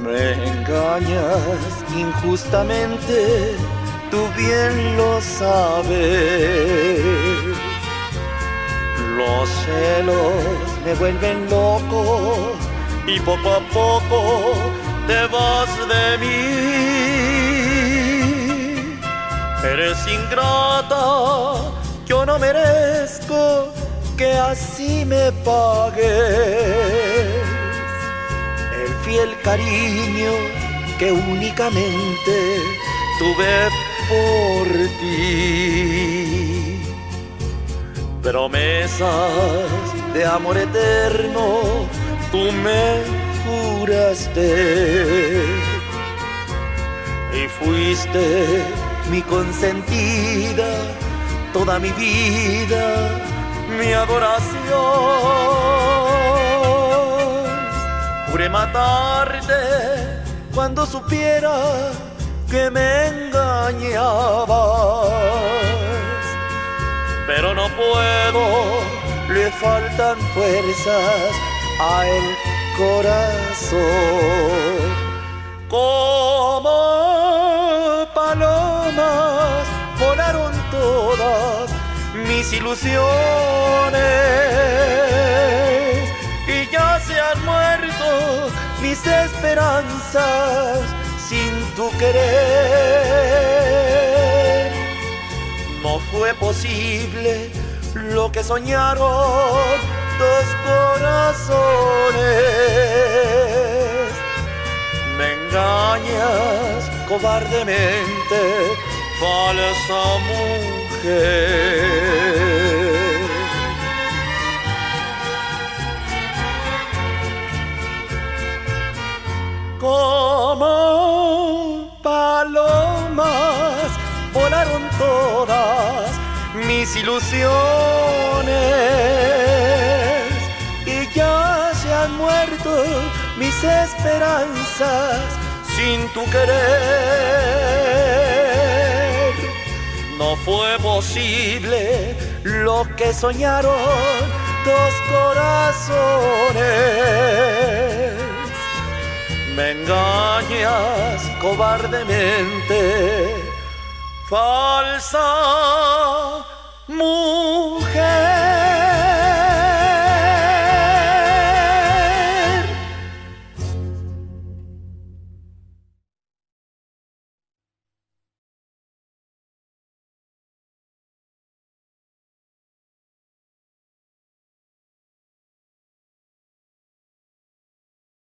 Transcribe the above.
Me engañas injustamente, tú bien lo sabes. Los celos me vuelven loco y poco a poco te vas de mí. Eres ingrata, yo no merezco que así me pagues el fiel cariño que únicamente tuve por ti. Promesas de amor eterno tú me juraste y fuiste mi consentida, toda mi vida, mi adoración. Juré matarte cuando supiera que me engañabas, pero no puedo, le faltan fuerzas al corazón. Como palomas volaron todas mis ilusiones y ya se han muerto mis esperanzas sin tu querer. No fue posible lo que soñaron dos corazones. Me engañas cobardemente, falsa mujer. Como palomas volaron todas mis ilusiones y ya se han muerto mis esperanzas sin tu querer. No fue posible lo que soñaron dos corazones. Me engañas cobardemente, falsa mujer.